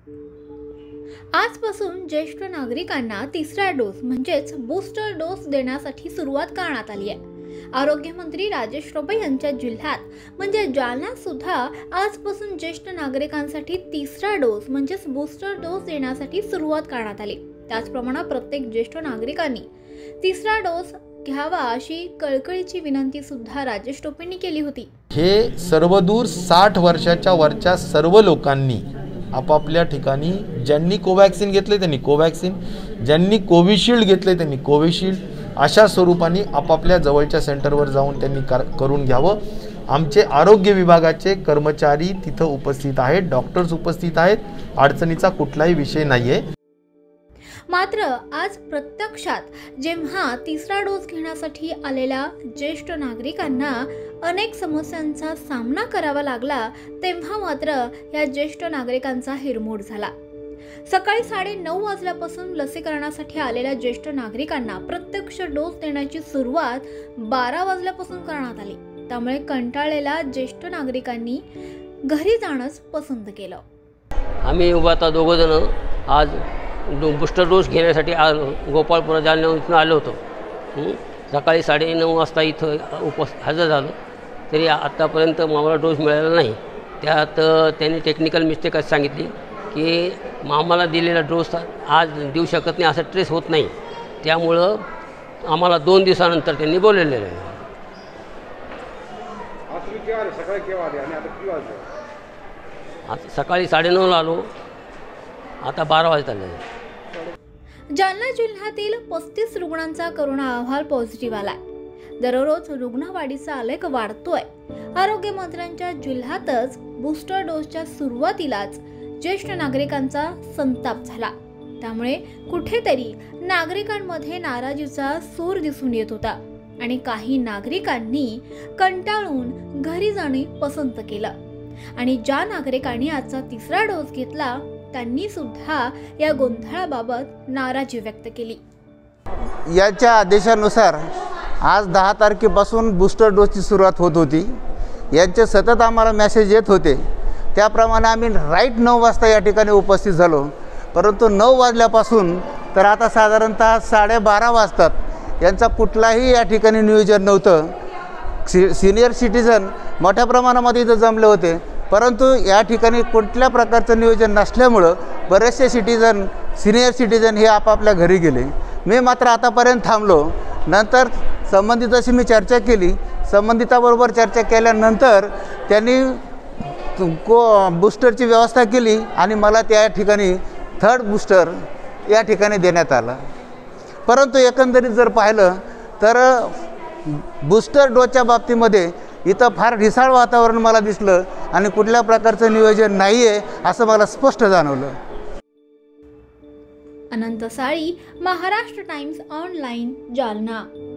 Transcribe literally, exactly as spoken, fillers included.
आजपासून ज्येष्ठ नागरिकांना तिसरा डोस म्हणजेच बूस्टर डोस देण्यासाठी सुरुवात करण्यात आली आहे। आरोग्यमंत्री राजेश टोपे यांच्या जिल्ह्यात म्हणजे जालन्यात सुद्धा आजपासून ज्येष्ठ नागरिकांसाठी तिसरा डोस म्हणजेच बूस्टर डोस देण्यासाठी सुरुवात करण्यात आली। त्याचप्रमाणे प्रत्येक ज्येष्ठ नागरिकांनी तिसरा डोस घ्यावा अशी कळकळीची विनंती सुद्धा राजेश टोपेंनी केली होती। हे सर्वदूर साठ वर्षाच्या वरच्या सर्व लोकांनी आपापल्या ठिकाणी ज्यांनी कोवॅक्सिन घेतले त्यांनी कोवॅक्सिन, ज्यांनी कोविशिल्ड घेतले त्यांनी कोविशिल्ड अशा स्वरूपाने आपापल्या जवळच्या सेंटरवर जाऊन त्यांनी करून घ्यावं। आमचे आरोग्य विभागाचे कर्मचारी तिथं उपस्थित आहेत, डॉक्टर्स उपस्थित आहेत, अडचणीचा कुठलाही विषय नाहीये। मात्र आज प्रत्यक्षात जेव्हा तिसरा डोस घेण्यासाठी आलेल्या ज्येष्ठ नागरिकांना अनेक समस्यांचा सामना करावा लागला तेव्हा मात्र या ज्येष्ठ नागरिकांचा हिरमोड झाला। सकाळी साडे नऊ वाजल्यापासून लसीकरणासाठी आलेल्या ज्येष्ठ नागरिकांना प्रत्यक्ष डोस देण्याची सुरुवात बारा वाजल्यापासून करण्यात आली। त्यामुळे कंटाळलेल्या ज्येष्ठ नागरिकांनी घरी जाणंच पसंत केलं। आम्ही उभा आता दोघं जण आज बूस्टर डोस घेण्यासाठी आलो, गोपाळपुरा जालन्याहून आलो होतो। सकाळी साडे नऊ वाजता इथं उपस् हजर झालो, तरी आत्तापर्यंत आम्हाला डोस मिळाला नाही। त्यात त्यांनी टेक्निकल मिस्टेक अशी सांगितली की आम्हाला दिलेला डोस आज देऊ शकत नाही, असं ट्रेस होत नाही, त्यामुळं आम्हाला दोन दिवसानंतर त्यांनी बोलवलेलं आहे। आता सकाळी साडेनऊला आलो, आता बारा वाजता आले। जालना जिल्ह्यातील पस्तीस रुग्णांचा कोरोना अहवाल पॉझिटिव्ह आलाय। दररोज रुग्णवाढीचा आलेख वाढतोय। आरोग्य मंत्र्यांच्या जिल्ह्यातच बूस्टर डोसच्या सुरुवातीलाच ज्येष्ठ नागरिकांचा संताप झाला। त्यामुळे कुठेतरी नागरिकांमध्ये नाराजीचा सूर दिसून येत होता आणि काही नागरिकांनी कंटाळून घरी जाणे पसंत केलं आणि ज्या नागरिकांनी आजचा तिसरा डोस घेतला त्यांनी सुद्धा या गोंधळाबाबत नाराजी व्यक्त केली। याच्या आदेशानुसार आज दहा तारखेपासून बूस्टर डोसची सुरुवात होत होती। यांचे सतत आम्हाला मेसेज येत होते, त्याप्रमाणे आम्ही राईट नऊ वाजता या ठिकाणी उपस्थित झालो। परंतु नऊ वाजल्यापासून तर आता साधारणतः साडेबारा वाजतात, यांचा कुठलाही या ठिकाणी नियोजन नव्हतं। सी सिनियर सिटीजन मोठ्या प्रमाणामध्ये इथं जमले होते, परंतु या ठिकाणी कुठल्या प्रकारचं नियोजन नसल्यामुळं बरेचसे सिटीजन सिनियर सिटीजन हे आपापल्या घरी गेले। मी मात्र आतापर्यंत थांबलो। नंतर संबंधिताशी मी चर्चा केली, संबंधिताबरोबर चर्चा केल्यानंतर त्यांनी को बूस्टरची व्यवस्था केली आणि मला त्या ठिकाणी थर्ड बूस्टर या ठिकाणी देण्यात आला। परंतु एकंदरीत जर पाहिलं तर बूस्टर डोसच्या बाबतीमध्ये इथं फार ढिसाळ वातावरण मला दिसलं आणि कुठल्या प्रकारचं नियोजन नाही आहे असं मला स्पष्ट जाणवलं। अनंत साळी, महाराष्ट्र टाइम्स ऑनलाइन, जालना।